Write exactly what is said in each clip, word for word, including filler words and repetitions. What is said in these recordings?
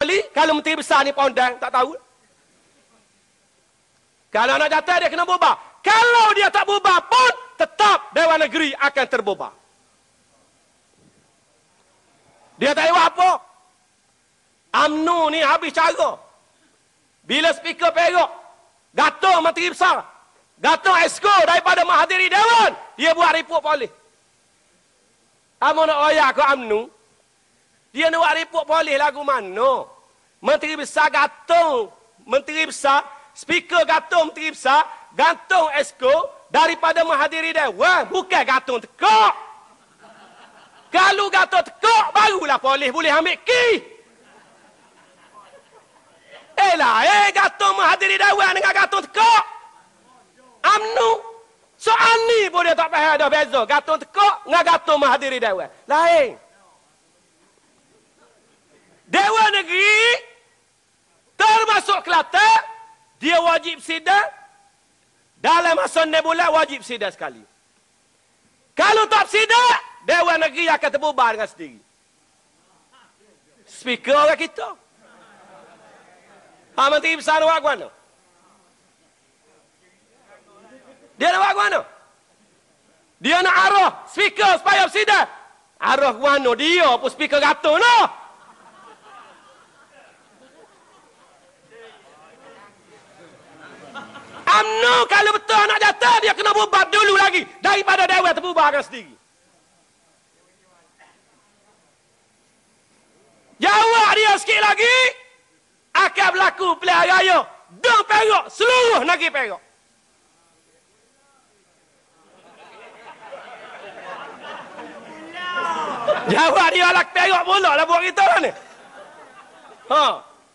Kalau menteri besar ni pondang, tak tahu. Kalau nak jatuh, dia kena bubar. Kalau dia tak bubar pun, tetap Dewan Negeri akan terbubar. Dia tak buat apa. U M N O ni habis cara. Bila speaker perok, gatung menteri besar, gatung esko daripada menghadiri Dewan, dia buat report polis. Kamu nak royak ke U M N O? Dia nak buat report polis lagu mana? Menteri besar gatung menteri besar, speaker gatung menteri besar, gantung esko daripada menghadiri Dewan, bukan gatung tekak. Kalau gatung tekak, barulah polis boleh ambil ki. Eh lah, eh gatung menghadiri Dewan dengan gatung tekak. U M N O. Soal ni pun dia tak faham dah beza. Gatung tekak dengan gatung menghadiri Dewan. Lain. Dewan Negeri, termasuk Kelantan, dia wajib sidang. Dalam masa enam bulan wajib sidang sekali. Kalau tak sidang, Dewan Negeri akan terbubar dengan sendiri. Speaker orang kita. Ha, menteri besar nak buat mana? Dia nak buat mana? Dia nak arah speaker supaya bersidang. Arah mana dia pun speaker gatung lah. U M N O kalau betul nak jatuh, dia kena bubar dulu lagi daripada Dewan terbubarkan sendiri. Jawab dia sikit lagi, akan berlaku pilihan raya dong Perak, seluruh negeri Perak. Jawab dia lah Perak pula lah buat kita lah ni. Ha.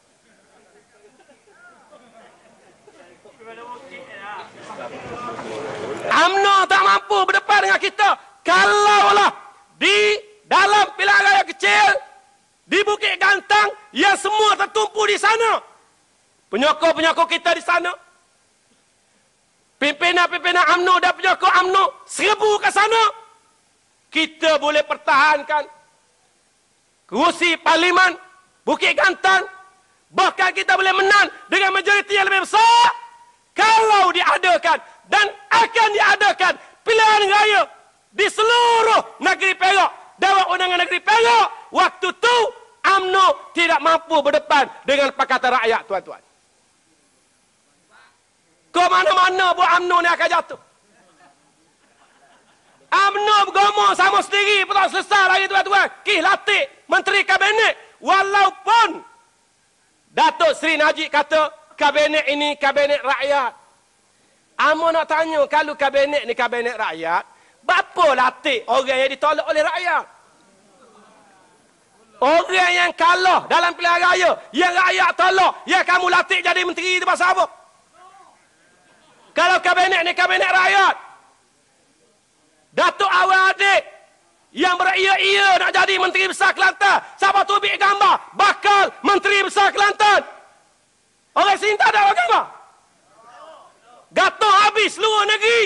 U M N O tak mampu berdepan dengan kita. Kalaulah di dalam pilihan raya kecil di Bukit Gantang yang semua tertumpu di sana, penyokong-penyokong kita di sana, pimpinan-pimpinan U M N O dan penyokong U M N O seribu ke sana, kita boleh pertahankan kerusi Parlimen Bukit Gantang. Bahkan kita boleh menang dengan majoriti yang lebih besar kalau diadakan dan akan diadakan pilihan raya di seluruh negeri Perak. Dewan Undangan Negeri Perak, waktu tu U M N O tidak mampu berdepan dengan Pakatan Rakyat, tuan-tuan. Ke mana-mana buat U M N O ni akan jatuh. U M N O bergomong sama sendiri pun tak selesai lagi, tuan-tuan. Kih latih Menteri Kabinet. Walaupun Datuk Seri Najib kata Kabinet ini Kabinet Rakyat. Amo nak tanya, kalau Kabinet ni Kabinet Rakyat, berapa latih orang yang ditolak oleh rakyat? Orang yang kalah dalam pilihan raya, yang rakyat tolak, yang kamu latih jadi menteri itu pasal apa? Kalau Kabinet ni Kabinet Rakyat, Datuk Awal Adik yang beria-ia nak jadi Menteri Besar Kelantan, siapa tu ambil gambar bakal Menteri Besar Kelantan? Orang sini tak ada gambar. Gatung habis seluruh negeri.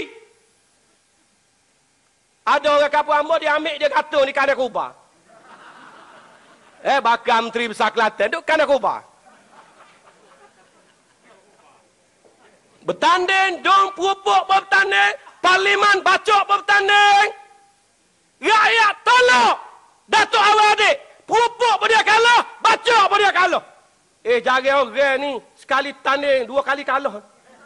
Ada orang Kampung Ambo, dia ambil dia gatung di Kandang Kubah. Eh, bakal Menteri Besar Kelantan duk Kandang Kubah. Bertanding, dong pupuk bertanding, Parlimen bacok bertanding. Rakyat tolak Datuk Awal Adik. Pupuk pun dia kalah, bacok pun dia kalah. Eh, jaga orang ni sekali tanding, dua kali kalah.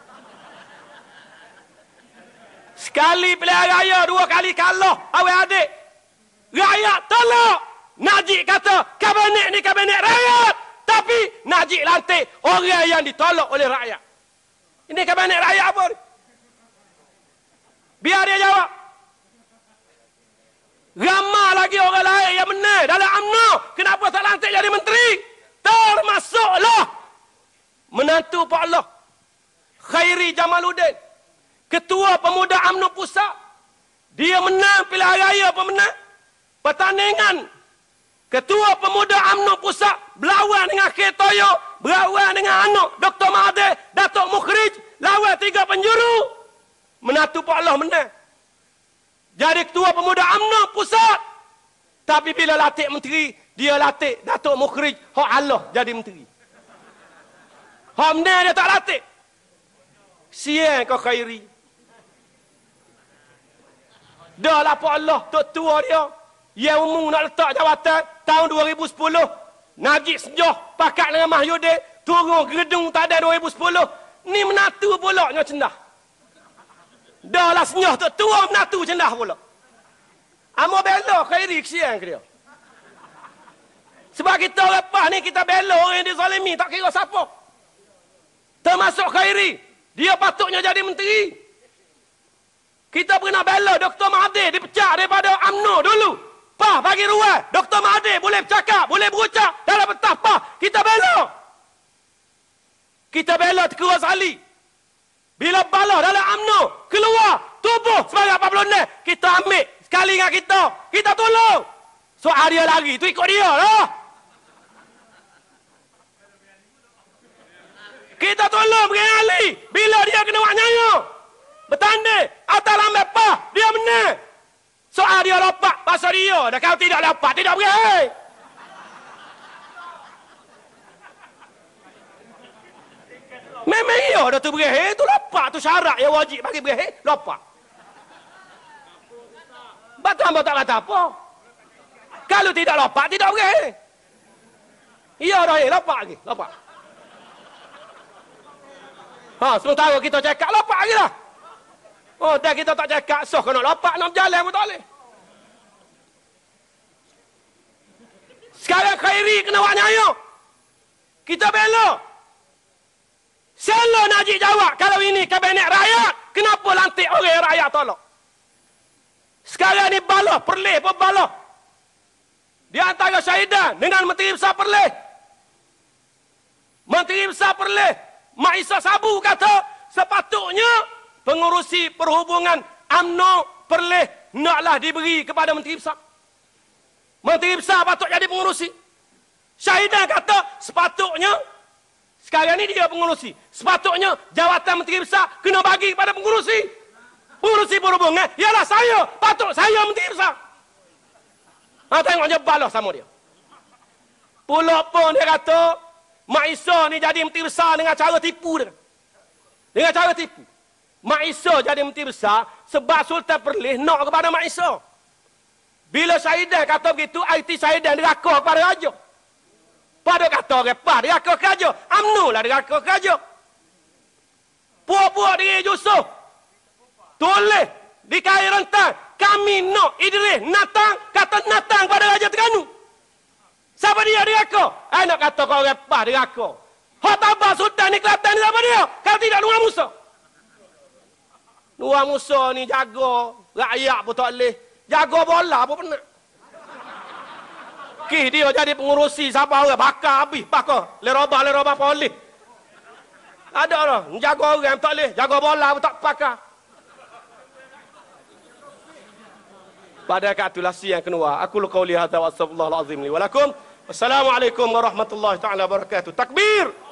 Sekali pilihan raya, dua kali kalah Awal Adik. Rakyat tolak. Najib kata Kabinet ni Kabinet Rakyat, tapi Najib lantik orang yang ditolak oleh rakyat. Ini Kabinet Rakyat apa ni? Biar dia jawab. Ramai lagi orang lain yang benar dalam U M N O. Kenapa tak lantik jadi menteri? Termasuklah menantu Pak Allah, Khairi Jamaluddin, Ketua Pemuda U M N O Pusat. Dia menang pilihan raya pemenang pertandingan Ketua Pemuda U M N O Pusat berlawan dengan K. Toyo, berlawan dengan anak Doktor Mahathir, Datuk Mukhrij, lawan tiga penjuru. Menantu Pak Allah menang jadi Ketua Pemuda U M N O Pusat. Tapi bila latih menteri, Dia latih Datuk Mukhrij hak Allah jadi menteri. Hak mana dia tak latih? Siang kau Khairi. Dah lah Pak Allah, tok tua dia. Yang umum nak letak jawatan tahun dua ribu sepuluh. Najib Sejoh pakat dengan Mahyudin. Turun gedung tak ada dua ribu sepuluh. Ni menatu pula nya cendah. Dah lah Sejoh tok tua menatu cendah pula. Amo bela Khairi kesian ke dia. Sebab kita lepas ni kita bela orang yang dizalimi tak kira siapa. Termasuk Khairi. Dia patutnya jadi menteri. Kita pernah bela Doktor Mahathir dipecat daripada U M N O dulu. Pah bagi ruang. Doktor Mahathir boleh bercakap, boleh berucap dalam pentas pah. Kita bela. Kita bela Tengku Razali. Bila bala dalam U M N O keluar tubuh sebagai empat puluh enam, kita ambil sekali dengan kita. Kita tolong. Soal dia lagi, tu ikut dia lah. Kita tolong Beri Ali. Bila dia kena buat nyanyi. Bertanding. Atas lambat pah. Dia menang. Soal dia lopak. Pasal dia. Dan kalau tidak lopak, tidak boleh. Memang iya dah tu berheh. Tu lopak. Tu syarat yang wajib bagi berheh. Lopak. Batam tak kata apa. Kalau tidak lopak, tidak berheh. Iya dah eh. Lopak lagi. Lopak. Ha, sementara kita cakap lopak lagi lah. Oh, dah kita tak cakap, soh kena lopak, nak berjalan pun tak boleh. Sekarang Khairi kena buat nyayuk. Kita bela. Selalu Najib jawab, kalau ini kabinet rakyat, kenapa lantik orang rakyat tolak? Sekarang ni balah, Perlis pun balah. Di antara Syahidan dengan Menteri Besar Perlis. Menteri Besar Perlis, Mak Isa Sabu kata, sepatutnya pengurusi perhubungan U M N O Perlis naklah diberi kepada Menteri Besar. Menteri Besar patut jadi pengurusi. Syahidan kata sepatutnya, sekarang ni dia pengurusi, sepatutnya jawatan Menteri Besar kena bagi kepada pengurusi. Pengurusi perhubungan, ialah saya, patut saya Menteri Besar. Ha, tengok je balas sama dia. Pula pun dia kata, Mak Isa ni jadi Menteri Besar dengan cara tipu dia. Dengan cara tipu. Mak Isa jadi Menteri Besar sebab Sultan Perlis nak kepada Mak Isa. Bila Syahidan kata begitu, I T Syahidan diraka kepada raja. Pada kata orang pah diraka ke raja. U M N O lah diraka ke raja. Puak-puak diri Yusuf tulis di kain rentan, kami nak Idris natang, kata natang pada Raja Terengganu. Siapa dia diraka? I nak kata kau orang pah diraka. Hak tabah Sultan ni Kelantan ni siapa dia? Kalau tidak Nuar Musa. Nuar Musa ni jaga rakyat pun tak boleh. Jaga bola pun pernah. Kih dia jadi pengurusi Sabah orang. Bakar habis. Bakar. Lerobah, lerobah polis. Ada lah. Jaga orang tak boleh. Jaga bola pun tak pakar. Pada itulah siang kedua. Aku lu qauli hadza wa astaghfirullahal azim li wa lakum. Wassalamualaikum warahmatullahi taala wabarakatuh. Takbir.